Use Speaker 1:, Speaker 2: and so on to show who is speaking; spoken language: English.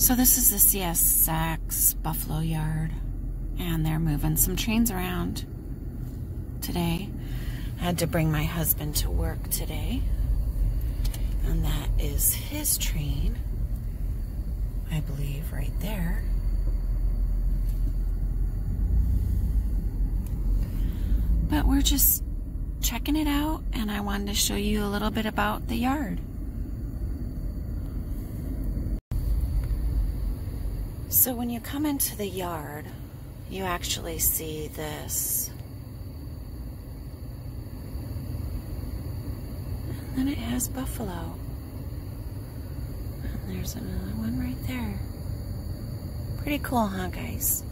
Speaker 1: So this is the CSX Buffalo Yard, and they're moving some trains around today. I had to bring my husband to work today, and that is his train, I believe, right there. But we're just checking it out, and I wanted to show you a little bit about the yard. So when you come into the yard, you actually see this. And then it has buffalo. And there's another one right there. Pretty cool, huh, guys?